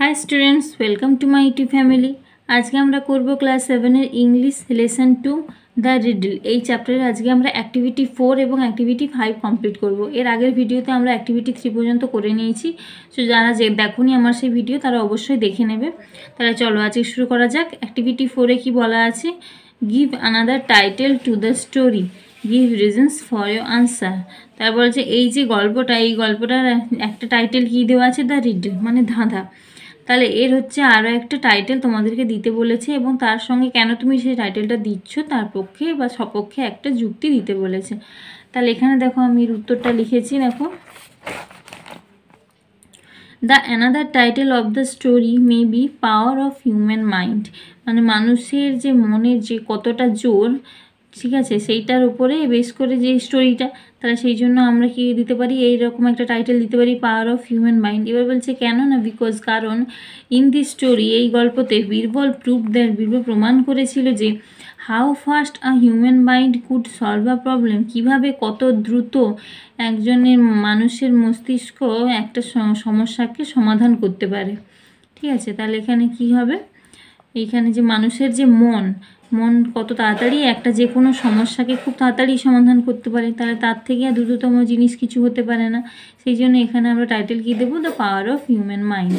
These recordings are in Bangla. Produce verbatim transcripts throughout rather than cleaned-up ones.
High students welcome to my YouTube family. आज के আমরা করব ক্লাস সেভেন এর English lesson two the riddle. এই চ্যাপ্টারে আজকে আমরা অ্যাক্টিভিটি ফোর এবং অ্যাক্টিভিটি ফাইভ কমপ্লিট করব। এর আগের ভিডিওতে আমরা অ্যাক্টিভিটি থ্রি পর্যন্ত করে নিয়েছি। সো যারা যে দেখোনি আমার সেই ভিডিও তারা অবশ্যই দেখে নেবে। তাহলে চলো আজকে শুরু করা যাক। অ্যাক্টিভিটি ফোরে কি বলা আছে, give another title to the story, give reasons for your answer. তারপর বলছে এই যে গল্পটা, এই গল্পটার একটা টাইটেল কী দেওয়া আছে, দ্য রিডল মানে ধাঁধা। তাহলে এর হচ্ছে আরও একটা টাইটেল তোমাদেরকে দিতে বলেছে এবং তার সঙ্গে কেন তুমি সেই টাইটেলটা দিচ্ছ তার পক্ষে বা সপক্ষে একটা যুক্তি দিতে বলেছে। তাহলে এখানে দেখো আমি এর উত্তরটা লিখেছি, দেখো the another title of the story may be power of human mind, মানে মানুষের যে মনের যে কতটা জোর, ঠিক আছে, সেইটার উপরে বেস করে যে স্টোরিটা, তাহলে সেই জন্য আমরা কি দিতে পারি, এইরকম একটা টাইটেল দিতে পারি, পাওয়ার অফ হিউম্যান মাইন্ড। এবার বলছে কেন না, বিকজ কারণ ইন দি স্টোরি, এই গল্পতে বীরবল প্রুভ দ্যাট, বীরবল প্রমাণ করেছিল যে how fast a human mind could solve a problem, কীভাবে কত দ্রুত একজনের মানুষের মস্তিষ্ক একটা সমস্যাকে সমাধান করতে পারে। ঠিক আছে, তাহলে এখানে কি হবে, এইখানে যে মানুষের যে মন মন কত তাড়াতাড়ি একটা যে কোনো সমস্যাকে খুব তাড়াতাড়ি সমাধান করতে পারে, তাহলে তার থেকে আর দ্রুততম জিনিস কিছু হতে পারে না। সেই জন্য এখানে আমরা টাইটেল কী দেবো, the power of human mind.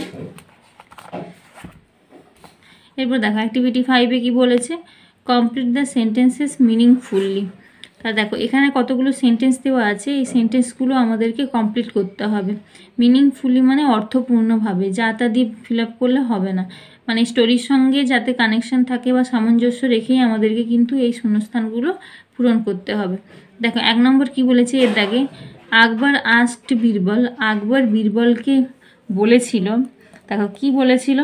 এরপর দেখো অ্যাক্টিভিটি ফাইভে কী বলেছে, কমপ্লিট দ্য সেন্টেন্সেস মিনিংফুললি। তাহলে দেখো এখানে কতগুলো সেন্টেন্স দেওয়া আছে, এই সেন্টেন্সগুলো আমাদেরকে কমপ্লিট করতে হবে। মিনিংফুলি মানে অর্থপূর্ণভাবে, যা তা দিয়ে ফিল আপ করলে হবে না, মানে স্টোরির সঙ্গে যাতে কানেকশন থাকে বা সামঞ্জস্য রেখেই আমাদেরকে কিন্তু এই শূন্যস্থানগুলো পূরণ করতে হবে। দেখো এক নম্বর কি বলেছে, এর দাগে আকবর আস্কড বীরবল, আকবর বীরবলকে বলেছিল, দেখো কি বলেছিল,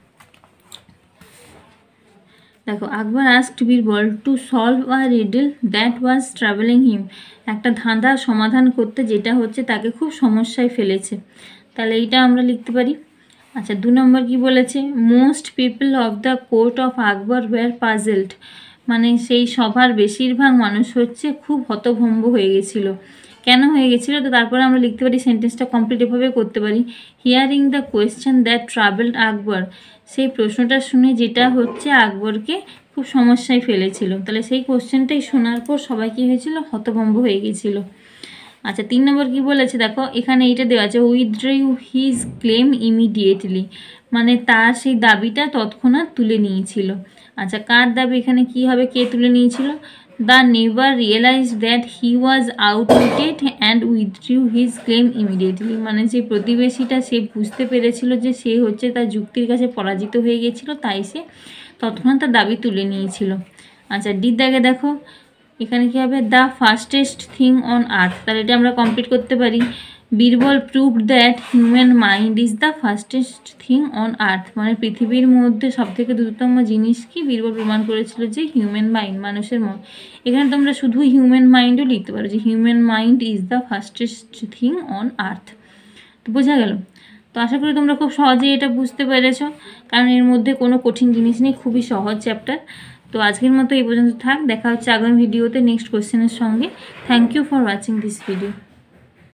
দেখো Akbar asked Birbal to solve a riddle that was travelling him, একটা ধাঁধা সমাধান করতে যেটা হচ্ছে তাকে খুব সমস্যায় ফেলেছে। তাহলে এইটা আমরা লিখতে পারি। আচ্ছা দু নম্বর কি বলেছে, most people of the court of Akbar were puzzled, মানে সেই সভার বেশিরভাগ মানুষ হচ্ছে খুব হতভম্ব হয়ে গেছিলো। কেন হয়ে গেছিলো, তো তারপরে আমরা লিখতে পারি, সেন্টেন্সটা কমপ্লিট এভাবে করতে পারি, hearing the question that travelled Akbar, সেই প্রশ্নটা শুনে যেটা হচ্ছে আকবরকে খুব সমস্যায় ফেলেছিল। তাহলে সেই কোয়েশ্চেনটাই শোনার পর সবাই কী হয়েছিল, হতভম্ব হয়ে গেছিলো। আচ্ছা তিন নম্বর কি বলেছে, দেখো এখানে এইটা দেওয়া আছে, উইথড্রু হিজ ক্লেম ইমিডিয়েটলি, মানে তার সেই দাবিটা তৎক্ষণাৎ তুলে নিয়েছিল। আচ্ছা কার দাবি, এখানে কি হবে, কে তুলে নিয়েছিল, the never realise that he was outwitted and withdrew his claim immediately, মানে যে প্রতিবেশীটা সে বুঝতে পেরেছিল যে সে হচ্ছে তার যুক্তির কাছে পরাজিত হয়ে গেছিলো, তাই সে তৎক্ষণাৎ তার দাবি তুলে নিয়েছিল। আচ্ছা ডির দাগে দেখো এখানে কী হবে, the fastest thing on earth, তাহলে এটা আমরা কমপ্লিট করতে পারি, Birbal proved that human mind is the fastest thing on earth, মানে পৃথিবীর মধ্যে সবথেকে দ্রুততম জিনিস কি, বীরবল প্রমাণ করেছিল যে হিউম্যান মাইন্ড, মানুষের মন। এখানে তোমরা শুধু হিউম্যান মাইন্ডও লিখতে পারো, যে human mind is the fastest thing on earth. তো বোঝা গেল। তো আশা করি তোমরা খুব সহজেই এটা বুঝতে পেরেছ, কারণ এর মধ্যে কোনো কঠিন জিনিস নেই, খুবই সহজ চ্যাপ্টার। তো আজকের মতো এই পর্যন্ত থাক, দেখা হচ্ছে আগামী ভিডিওতে নেক্সট কোশ্চেনের সঙ্গে। Thank you for watching this video.